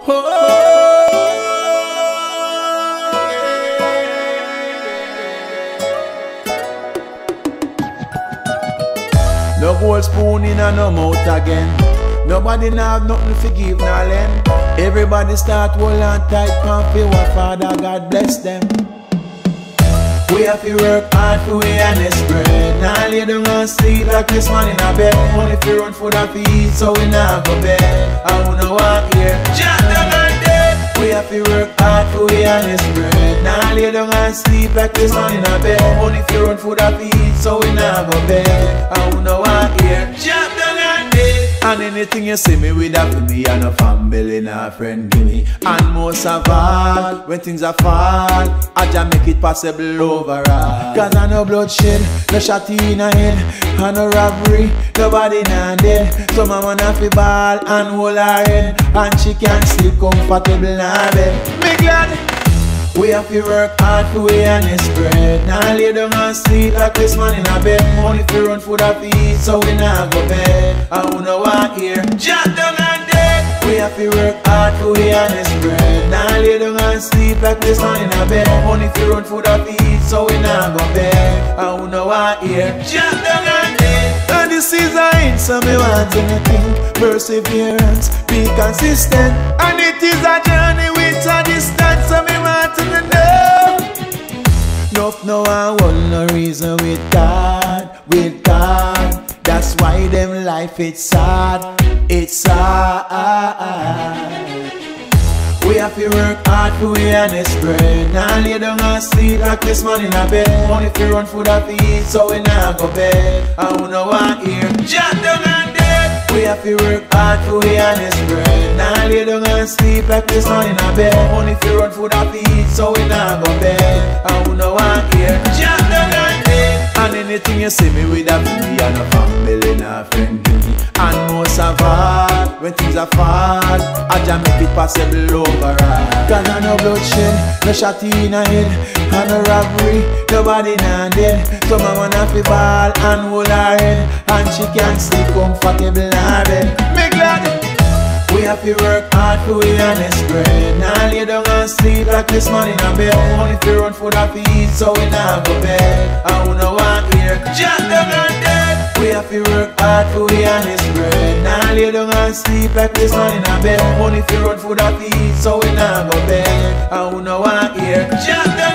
No gold spoon in and no mouth again. Nobody nah have nothing to give nor lend. Everybody start hold on tight, comfy. What Father God bless them. We have to work hard for we honest bread. Now lay down and sleep like this man in a bed. Money fi run food and fi eat, so we nah go bed. I wanna walk here, jump down and dead. We have to work hard for we honest bread. Now lay down and sleep like this man in a bed. Money fi run food and fi eat, so we nah go bed. I wanna walk here, jump down and dead. And anything you see me with that for me and a family, nah friend give me. And most of all, when things are fall, I just make it possible overall. Cause I no bloodshed, no shot in a head, and no robbery, nobody nah dead. So my man have to ball and hold her head, and she can sleep comfortable in her bed. Me glad we have to work hard for we honest bread. Now lay down and sleep like this man in a bed. Money fi run food and fi eat, so we nah go bed. I wanna walk here, jump down and dead. We have to work hard for we honest bread. Now lay down and sleep like this man in a bed. Money fi run food and fi eat, so we nah go bed. I wanna walk here, jump down and dead. And this is a hint, so me want anything. Perseverance, be consistent. And it is a journey with a distance, so me want to know. No one no reason with God, with God. That's why them life it's sad, it's sad. We have to work hard for we honest bread. Now lay down and sleep like this man in a bed. Money fi run food and fi eat, so we nah go bed. I wanna walk here, jump down and dead. We have to work hard for we honest bread. Now lay down and sleep like this man in a bed. Money fi run food and fi eat, so we nah go bed. I wanna walk here, jump down and dead. And anything you see me with a me and a family, nah friend give me. And most of all, when things are fall, I just make it possible overall. Cause I no bloodshed, no shot in a head, and no robbery, nobody nah dead. So my man have to ball and hold her head, and she can sleep comfortable in her bed. Me glad we have to work hard for we honest bread. Now lay down and sleep like this man in a bed. Money fi run food and fi eat, so we nah go bed. I wanna walk here, jump down and dead. We have to work hard for we honest bread. Now lay down and sleep like this man in a bed. Money fi run food and fi eat, so we nah go bed. I wanna walk here, jump down.